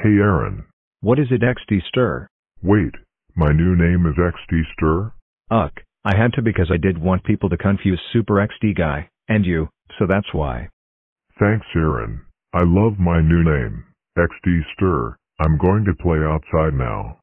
Hey Aaron. What is it, XDster? Wait, my new name is XDster? I had to because I did want people to confuse Super XD guy and you, so that's why. Thanks Aaron. I love my new name, XDster. I'm going to play outside now.